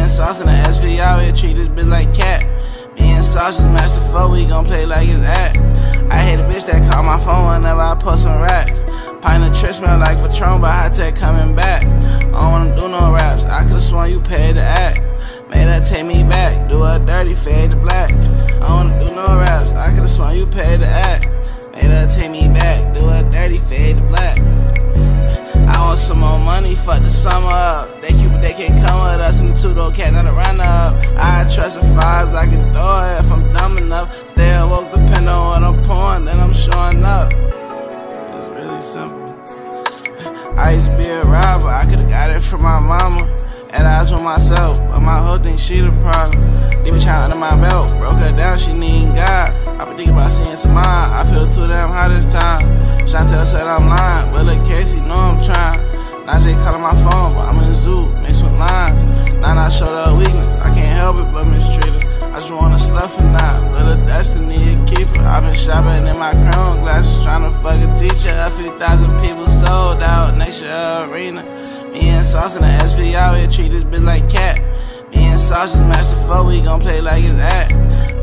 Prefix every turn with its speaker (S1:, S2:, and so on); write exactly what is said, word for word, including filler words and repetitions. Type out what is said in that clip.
S1: and Sauce in the S V out here treat this bitch like cat. Me and Sauce is master four, we gon' play like it's at. I hate a bitch that call my phone whenever I post some racks. Pint of Trick smell like Patron, but high tech coming back. I don't wanna do no raps, I could've sworn you paid to act. Made her take me back, do her dirty, fade to black. I don't wanna do no raps, I could've sworn you paid to act. Made her take me back, do her dirty, fade to black. I want some more money, fuck the summer up. They keep it, they can't come with us in the two-door cat, not a run up. I trust as far as I can throw it if I'm dumb enough. Stay awoke, depend on what I'm pouring, then I'm showing up. It's really simple. I used to be a robber, I could've got it from my mama. And I was with myself, but my whole thing, she the problem. They be trying under my belt, broke her down, she needin' God. I been thinking about seeing tomorrow, I feel too damn hot this time. Chantel said I'm lying, but look Casey, know I'm trying. Najee calling my phone, but I'm in the zoo, mixed with lines. Now I showed her a weakness, I can't help it but mistreat her. I just wanna sluff or not, little destiny to keep her. I been shopping in my crown glasses, trying to fuck a teacher. A few thousand people sold out next year arena. Me and Sauce in the S V out here treat this bitch like cat. Me and Sauce is master four, we gon' play like it's at.